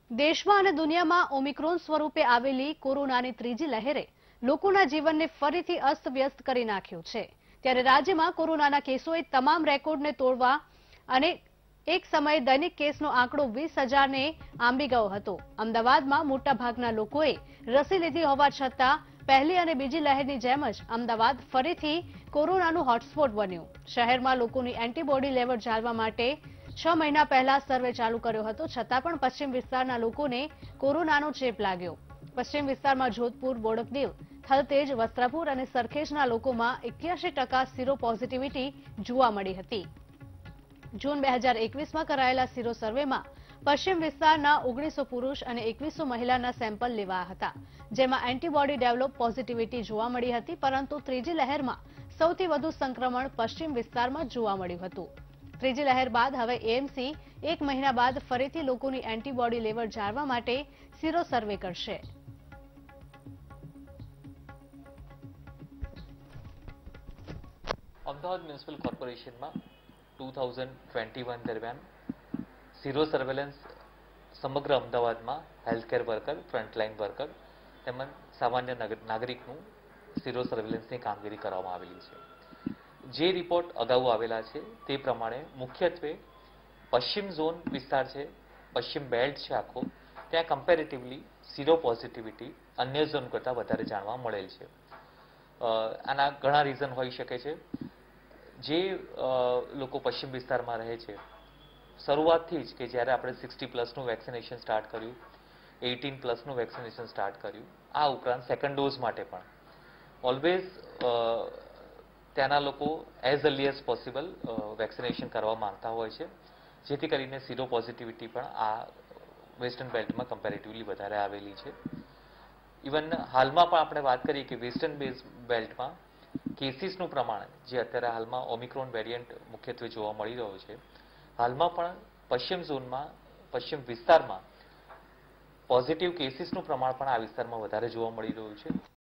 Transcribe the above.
દેશમાં અને દુનિયામાં ઓમિક્રોન સ્વરૂપે આવેલી કોરોનાની ત્રીજી લહેરે લોકોના જીવનને ફરીથી અસ્તવ્યસ્ત કરી નાખ્યું છે। ત્યારે રાજ્યમાં કોરોનાના કેસોએ તમામ રેકોર્ડને તોડવા અને એક સમયે દૈનિક કેસનો આંકડો 20,000ને આંબી ગયો હતો। અમદાવાદમાં મોટાભાગના લોકોએ રસી લીધી હોવા છતાં પહેલી અને બીજી લહેરની જેમ જ અમદાવાદ ફરીથી કોરોનાનું હોટસ્પોટ બન્યું। શહેરમાં લોકોની એન્ટીબોડી લેવલ જાણવા માટે 6 મહિના પહેલા સર્વે ચાલુ કર્યો હતો, છતાં પણ પશ્ચિમ વિસ્તારના લોકોને કોરોનાનો ચેપ લાગ્યો। પશ્ચિમ વિસ્તારમાં જોધપુર, બોડકદેવ, થલતેજ, વસ્ત્રાપુર અને સરખેજના લોકોમાં 81% સીરો પોઝિટિવિટી જોવા મળી હતી। જૂન 2021માં કરાયેલા સીરો સર્વેમાં પશ્ચિમ વિસ્તારના 1900 પુરુષ અને 2100 મહિલાના સેમ્પલ લેવાયા હતા, જેમાં એન્ટીબોડી ડેવલપ પોઝિટિવિટી જોવા મળી હતી। પરંતુ ત્રીજી લહેરમાં સૌથી વધુ સંક્રમણ પશ્ચિમ વિસ્તારમાં જોવા મળ્યું હતું। ત્રીજી લહેર બાદ હવે એએમસી 1 મહિના બાદ ફરીથી લોકોની એન્ટીબોડી લેવલ જાણવા માટે સીરો સર્વે કરશે। અમદાવાદ મ્યુનિસિપલ કોર્પોરેશનમાં 2021 દરમિયાન સીરો સર્વેલન્સ સમગ્ર અમદાવાદમાં હેલ્થકેર વર્કર, ફ્રન્ટલાઇન વર્કર તેમજ સામાન્ય નાગરિકનું સીરો સર્વેલન્સની કામગીરી કરવામાં આવેલી છે। જે રિપોર્ટ અગાઉ આવેલા છે તે પ્રમાણે મુખ્યત્વે પશ્ચિમ ઝોન વિસ્તાર છે, પશ્ચિમ બેલ્ટ છે આખો, ત્યાં કમ્પેરેટિવલી સીરો પોઝિટિવિટી અન્ય ઝોન કરતાં વધારે જાણવા મળેલ છે। આના ઘણા રીઝન હોઈ શકે છે। જે લોકો પશ્ચિમ વિસ્તારમાં રહે છે, શરૂઆતથી જ કે જ્યારે આપણે 60+ વેક્સિનેશન સ્ટાર્ટ કર્યું, 18+ વેક્સિનેશન સ્ટાર્ટ કર્યું, આ ઉપરાંત સેકન્ડ ડોઝ માટે પણ ઓલવેઝ ત્યાંના લોકો as early as possible vaccination કરવા માંગતા હોય છે, જેથી કરીને સીરો પોઝિટિવિટી પણ આ વેસ્ટર્ન બેલ્ટમાં કમ્પેરેટિવલી વધારે આવેલી છે। ઇવન હાલમાં પણ આપણે વાત કરીએ કે વેસ્ટર્ન બેલ્ટમાં કેસીસનું પ્રમાણ જે અત્યારે હાલમાં ઓમિક્રોન વેરિયન્ટ મુખ્યત્વે જોવા મળી રહ્યો છે, હાલમાં પણ પશ્ચિમ ઝોનમાં, પશ્ચિમ વિસ્તારમાં પોઝિટિવ કેસીસનું પ્રમાણ પણ આ વિસ્તારમાં વધારે જોવા મળી રહ્યું છે।